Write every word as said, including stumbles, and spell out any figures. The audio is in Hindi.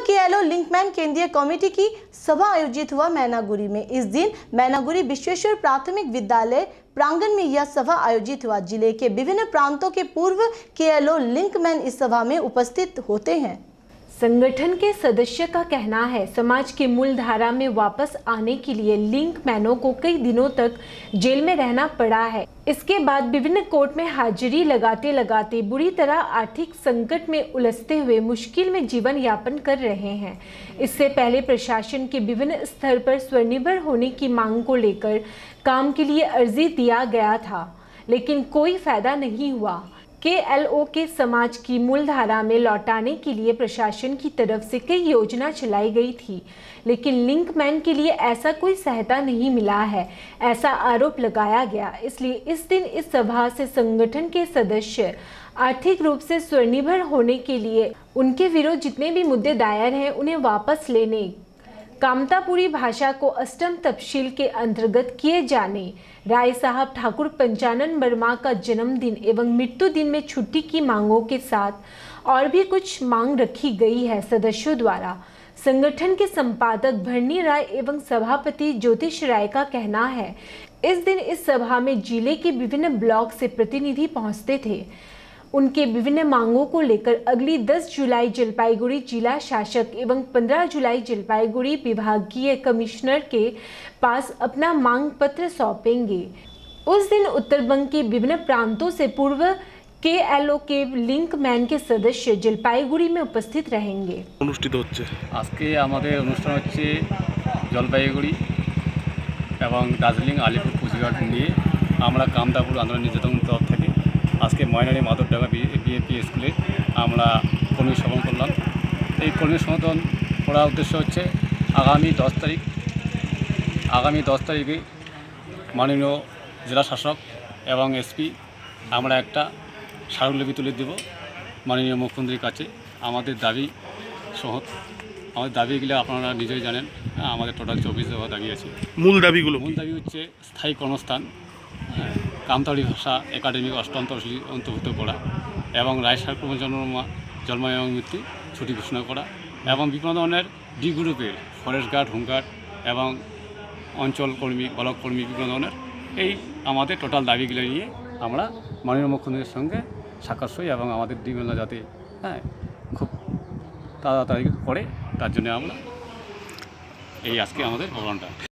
केएलओ लिंकमैन केंद्रीय कमेटी की सभा आयोजित हुआ मैनागुड़ी में। इस दिन मैनागुड़ी विश्वेश्वर प्राथमिक विद्यालय प्रांगण में यह सभा आयोजित हुआ। जिले के विभिन्न प्रांतों के पूर्व केएलओ लिंकमैन इस सभा में उपस्थित होते हैं। संगठन के सदस्य का कहना है, समाज की मूल धारा में वापस आने के लिए लिंकमैनों को कई दिनों तक जेल में रहना पड़ा है। इसके बाद विभिन्न कोर्ट में हाजिरी लगाते लगाते बुरी तरह आर्थिक संकट में उलझते हुए मुश्किल में जीवन यापन कर रहे हैं। इससे पहले प्रशासन के विभिन्न स्तर पर स्वनिर्भर होने की मांग को लेकर काम के लिए अर्जी दिया गया था, लेकिन कोई फायदा नहीं हुआ। केएलओ के समाज की मूलधारा में लौटाने के लिए प्रशासन की तरफ से कई योजना चलाई गई थी, लेकिन लिंकमैन के लिए ऐसा कोई सहायता नहीं मिला है, ऐसा आरोप लगाया गया। इसलिए इस दिन इस सभा से संगठन के सदस्य आर्थिक रूप से स्वनिर्भर होने के लिए उनके विरुद्ध जितने भी मुद्दे दायर हैं उन्हें वापस लेने, कामतापुरी भाषा को अष्टम तफसील के अंतर्गत किए जाने, राय साहब ठाकुर पंचानन वर्मा का जन्मदिन एवं मृत्यु दिन में छुट्टी की मांगों के साथ और भी कुछ मांग रखी गई है सदस्यों द्वारा। संगठन के संपादक भरनी राय एवं सभापति ज्योतिष राय का कहना है, इस दिन इस सभा में जिले के विभिन्न ब्लॉक से प्रतिनिधि पहुंचते थे। उनके विभिन्न मांगों को लेकर अगली दस जुलाई जलपाईगुड़ी जिला शासक एवं पंद्रह जुलाई जलपाईगुड़ी विभागीय कमिश्नर के पास अपना मांग पत्र सौंपेंगे। उस दिन उत्तरबंग के विभिन्न प्रांतों से पूर्व केएलओ के लिंकमैन के सदस्य जलपाईगुड़ी में उपस्थित रहेंगे। अनुष्ठित होच्छे আজকে আমাদের অনুষ্ঠান হচ্ছে জলপাইগুড়ি এবং দার্জিলিং আলিপুর কুচবিহার নিয়ে আমরা কামতাপুর আন্দোলন নির্যাতন তরফ থেকে আজকে ময়নারি মাধবডাঙ্গা বিএনপি স্কুলে আমরা কর্মী সভা করলাম। এই কর্মী সমর্থন করার উদ্দেশ্য হচ্ছে আগামী দশ তারিখ আগামী দশ তারিখে মাননীয় জেলা শাসক এবং এসপি আমরা একটা স্মারকলিপি তুলে দেব মাননীয় মুখ্যমন্ত্রীর কাছে। আমাদের দাবি সহ আমাদের দাবিগুলো আপনারা নিজেই জানেন, আমাদের টোটাল চব্বিশ দফা দাবি আছে। মূল দাবিগুলো মূল দাবি হচ্ছে স্থায়ী কর্মস্থান, কামতাপুরি ভাষা একাডেমিক অষ্টম তফসিল অন্তর্ভুক্ত করা এবং রায় সাহেব জন্ম জন্ম এবং মৃত্যু ছুটি ঘোষণা করা এবং বিভিন্ন ধরনের ডি গ্রুপের ফরেস্ট গার্ড, হোমগার্ড এবং অঞ্চল কর্মী, ব্লক কর্মী বিভিন্ন ধরনের এই আমাদের টোটাল দাবিগুলো নিয়ে আমরা মাননীয় মুখ্যমন্ত্রীর সঙ্গে সাক্ষাৎ হই এবং আমাদের ডিমেলা যাতে হ্যাঁ খুব তাড়াতাড়ি করে তার জন্য আমরা এই আজকে আমাদের প্রোগ্রামটা।